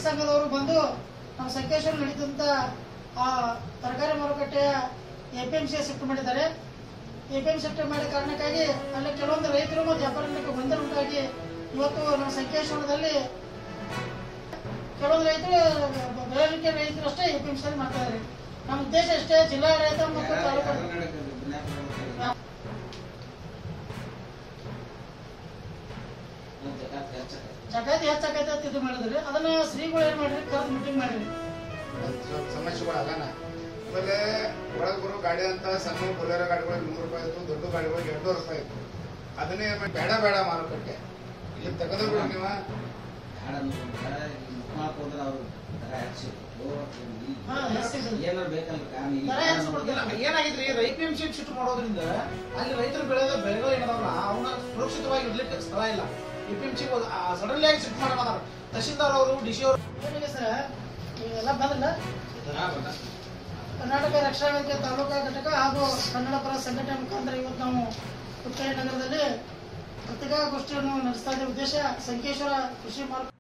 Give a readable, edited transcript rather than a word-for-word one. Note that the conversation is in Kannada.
ಸಂಘದವರು ಬಂದು ನಮ್ಮ ಸಂಕೇಶ್ವರ ನಡೀತಂತ ಆ ತರಕಾರಿ ಮಾರುಕಟ್ಟೆಯ ಎಪಿಎಂಸಿ ಶಿಫ್ಟ್ ಮಾಡಿದ್ದಾರೆ. ಎಪಿಎಂಸಿ ಶಿಫ್ಟ್ ಮಾಡಿದ ಕಾರಣಕ್ಕಾಗಿ ಅಲ್ಲಿ ಕೆಲವೊಂದು ರೈತರು ಮತ್ತು ವ್ಯಾಪಾರಿಗಳಿಗೆ ಗೊಂದಲ ಉಂಟಾಗಿ ಇವತ್ತು ನಮ್ಮ ಸಂಕೇಶ್ವರದಲ್ಲಿ ಕೆಲವೊಂದು ರೈತರು ಬೆಳವಣಿಗೆ ರೈತರು ಅಷ್ಟೇ ಎಪಿಎಂಸಿ ಮಾಡ್ತಾ ಇದ್ದಾರೆ. ನಮ್ಮ ಉದ್ದೇಶ ಅಷ್ಟೇ ಜಿಲ್ಲಾಡಳಿತ ಮತ್ತು ತಾಲೂಕು ಜಗಾತಿ ಹೆಚ್ಚಾಗೈತೆ ಅಂತ ಇದು ಮಾಡಿದ್ರಿ. ಅದನ್ನ ಶ್ರೀಗಳು ಏನ್ ಮಾಡ್ರಿ, ಕರೆದು ಮೀಟಿಂಗ್ ಮಾಡ್ರಿ. ಸಮಸ್ಯೆಗಳಲ್ಲ ಆಮೇಲೆ ಒಳಗೆ ಬರೋ ಗಾಡಿ ಅಂತ ಸಣ್ಣ ಬೊಲೆರೋ ಗಾಡಿಗಳು 100 ರೂಪಾಯಿ ಇತ್ತು, ದೊಡ್ಡ ಗಾಡಿಗಳು 200 ರೂಪಾಯಿ ಇತ್ತು. ಅದನ್ನೇ ಬೇಡ ಬೇಡ ಮಾರುಕಟ್ಟೆ ಇಲ್ಲಿ ತೆಗೆದು ಬಿಡು ನೀವು. ಏನಾಗಿದ್ರಿ, ಎಪಿಎಂಸಿ ಶಿಫ್ಟ್ ಮಾಡೋದ್ರಿಂದ ಅಲ್ಲಿ ರೈತರು ಬೆಳೆಗಳು ಏನದಲ್ಲ ಅವನ್ನ ಸುರಕ್ಷಿತವಾಗಿ ಇಡ್ಲಿಕ್ಕೆ ಸ್ಥಳ ಇಲ್ಲ. ಎಪಿಎಂಸಿ ಸಡನ್ಲಿ ಆಗಿ ಶಿಫ್ಟ್ ಮಾಡೋಣ. ತಹಶೀಲ್ದಾರ್ ಅವರು, ಡಿಸಿ ಅವರು ಏನಿದೆ ಸರ್, ಇವೆಲ್ಲ ಬಂದಿಲ್ಲ. ಕರ್ನಾಟಕ ರಕ್ಷಣಾ ವೇದಿಕೆ ತಾಲೂಕಾ ಘಟಕ ಹಾಗೂ ಕನ್ನಡ ಪರ ಸಂಘಟನೆ ಮುಖಾಂತರ ಇವತ್ತು ನಾವು ಉತ್ತರಾಯಿ ನಗರದಲ್ಲಿ ಪತ್ರಿಕಾಗೋಷ್ಠಿಯನ್ನು ನಡೆಸ್ತಾ ಇದ್ದ ಉದ್ದೇಶ ಸಂಕೇಶ್ವರ ಕೃಷಿ ಮಾರುಕಟ್ಟೆ